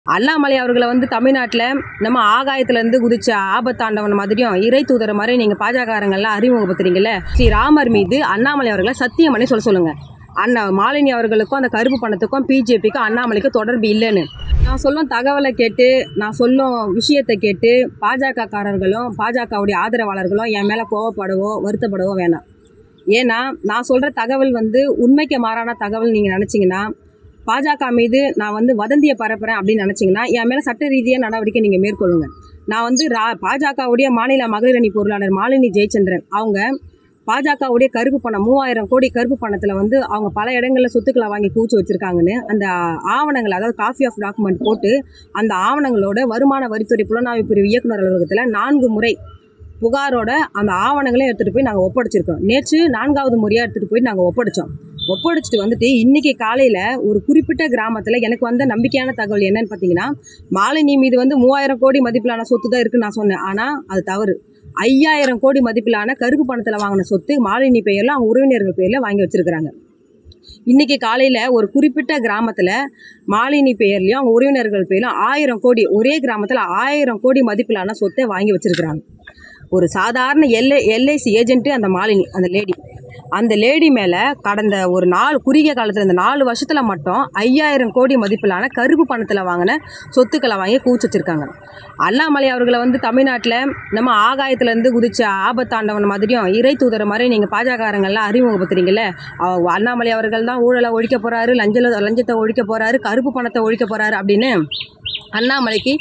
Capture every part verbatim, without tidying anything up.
அண்ணாமலை அவர்களை வந்து தமிழ்நாட்டில் நம்ம ஆகாயத்திலேருந்து குதிச்ச ஆபத்தாண்டவன் மாதிரியும் இறை தூதர் மாதிரி நீங்கள் பாஜகக்காரங்கள்லாம் அறிமுகப்படுத்துறீங்கல்ல. ஸ்ரீ ராமர் மீது அண்ணாமலை அவர்களை சத்தியம் பண்ணி சொல்ல சொல்லுங்கள். அண்ணா மாலினி அவர்களுக்கும் அந்த கருப்பு பணத்துக்கும் பிஜேபிக்கும் அண்ணாமலைக்கும் தொடர்பு இல்லைன்னு நான் சொல்லும் தகவலை கேட்டு நான் சொல்லும் விஷயத்தை கேட்டு பாஜகக்காரர்களும் பாஜகவுடைய ஆதரவாளர்களும் என் மேலே கோவப்படவோ வருத்தப்படவோ வேணாம். ஏன்னா நான் சொல்கிற தகவல் வந்து உண்மைக்கு மாறான தகவல் நீங்கள் நினச்சிங்கன்னா, பாஜக மீது நான் வந்து வதந்தியை பரப்புகிறேன் அப்படின்னு நினச்சிங்கன்னா என் மேலே சட்ட ரீதியாக நடவடிக்கை நீங்கள் மேற்கொள்ளுங்க. நான் வந்து ரா பாஜகவுடைய மாநில மகளிர் அணி பொருளாளர் மாலினி ஜெயச்சந்திரன் அவங்க பாஜகவுடைய கருப்பு பணம் மூவாயிரம் கோடி கருப்பு பணத்தில் வந்து அவங்க பல இடங்களில் சொத்துக்களை வாங்கி கூச்சு வச்சுருக்காங்கன்னு அந்த ஆவணங்கள், அதாவது காப்பி ஆஃப் டாக்குமெண்ட் போட்டு அந்த ஆவணங்களோட வருமான வரித்துறை புலனாய்வு பிரிவு இயக்குநர் அலுவலகத்தில் நான்கு முறை புகாரோட அந்த ஆவணங்களையும் எடுத்துகிட்டு போய் நாங்கள் ஒப்படைச்சிருக்கோம். நேற்று நான்காவது முறையாக எடுத்துகிட்டு போய் நாங்கள் ஒப்படைச்சோம். ஒப்படைச்சிட்டு வந்துட்டு இன்றைக்கி காலையில் ஒரு குறிப்பிட்ட கிராமத்தில் எனக்கு வந்த நம்பிக்கையான தகவல் என்னன்னு பார்த்தீங்கன்னா, மாலினி மீது வந்து மூவாயிரம் கோடி மதிப்பிலான சொத்து தான் இருக்குன்னு நான் சொன்னேன். ஆனால் அது தவறு. ஐயாயிரம் கோடி மதிப்பிலான கருப்பு பணத்தில் வாங்கின சொத்து மாலினி பெயரில் அவங்க உறவினர்கள் பேரில் வாங்கி வச்சுருக்கிறாங்க. இன்றைக்கி காலையில் ஒரு குறிப்பிட்ட கிராமத்தில் மாலினி பெயர்லையும் அவங்க உறவினர்கள் பேரிலும் ஆயிரம் கோடி ஒரே கிராமத்தில் ஆயிரம் கோடி மதிப்பிலான சொத்தை வாங்கி வச்சுருக்கிறாங்க. ஒரு சாதாரண எல்ஐ எல்ஐசி ஏஜென்ட்டு அந்த மாலினி, அந்த லேடி அந்த லேடி மேலே கடந்த ஒரு நாலு குறுகிய காலத்தில் இந்த நாலு வருஷத்தில் மட்டும் ஐயாயிரம் கோடி மதிப்பிலான கருப்பு பணத்தில் வாங்கின சொத்துக்களை வாங்கி கூச்சு வச்சுருக்காங்க. அண்ணாமலை அவர்களை வந்து தமிழ்நாட்டில் நம்ம ஆகாயத்திலேருந்து குதிச்ச ஆபத்தாண்டவன் மாதிரியும் இறை தூதர் மாதிரி நீங்கள் பாஜகக்காரங்கள்லாம் அறிமுகப்படுத்துறீங்கல்ல. அண்ணாமலை அவர்கள் தான் ஊழலை ஒழிக்க போகிறாரு, லஞ்ச லஞ்சத்தை ஒழிக்க போகிறாரு, கருப்பு பணத்தை ஒழிக்க போகிறாரு அப்படின்னு அண்ணாமலைக்கு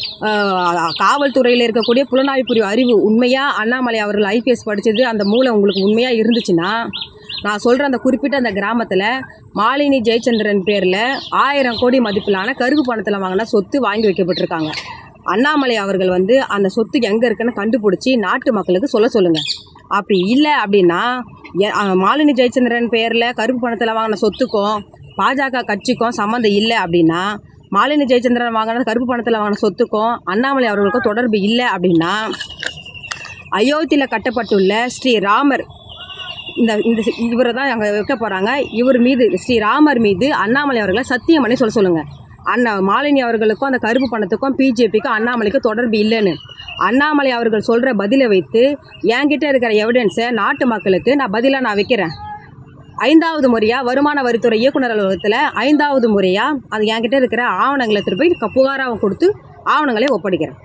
காவல்துறையில் இருக்கக்கூடிய புலனாய்வு பிரிவு அறிவு உண்மையாக அண்ணாமலை அவர்கள் ஐபிஎஸ் படித்தது அந்த மூளை உங்களுக்கு உண்மையாக இருந்துச்சுன்னா, நான் சொல்கிற அந்த குறிப்பிட்ட அந்த கிராமத்தில் மாலினி ஜெயச்சந்திரன் பேரில் ஆயிரம் கோடி மதிப்பிலான கருப்பு பணத்தில் வாங்கின சொத்து வாங்கி வைக்கப்பட்டிருக்காங்க. அண்ணாமலை அவர்கள் வந்து அந்த சொத்து எங்கே இருக்குன்னு கண்டுபிடிச்சி நாட்டு மக்களுக்கு சொல்ல சொல்லுங்கள். அப்படி இல்லை அப்படின்னா மாலினி ஜெயச்சந்திரன் பேரில் கருப்பு பணத்தில் வாங்கின சொத்துக்கும் பாஜக கட்சிக்கும் சம்மந்தம் இல்லை அப்படின்னா, மாலினி ஜெயச்சந்திரன் வாங்கின கருப்பு பணத்தில் வாங்கின சொத்துக்கும் அண்ணாமலை அவர்களுக்கும் தொடர்பு இல்லை அப்படின்னா, அயோத்தியில் கட்டப்பட்டுள்ள ஸ்ரீ ராமர் இந்த இந்த இவரை தான் அங்கே வைக்க போகிறாங்க. இவர் மீது ஸ்ரீ ராமர் மீது அண்ணாமலை அவர்களை சத்தியம் பண்ணி சொல்ல சொல்லுங்கள். அண்ணா மாலினி அவர்களுக்கும் அந்த கருப்பு பணத்துக்கும் பிஜேபிக்கும் அண்ணாமலைக்கும் தொடர்பு இல்லைன்னு அண்ணாமலை அவர்கள் சொல்கிற பதிலை வைத்து என்கிட்ட இருக்கிற எவிடன்ஸை நாட்டு மக்களுக்கு நான் பதிலாக நான் வைக்கிறேன். ஐந்தாவது முறையாக வருமான வரித்துறை இயக்குநர் அலுவலகத்தில் ஐந்தாவது முறையாக அது என்கிட்ட இருக்கிற ஆவணங்களை திருப்பி புகாராக கொடுத்து ஆவணங்களை ஒப்படைக்கிறேன்.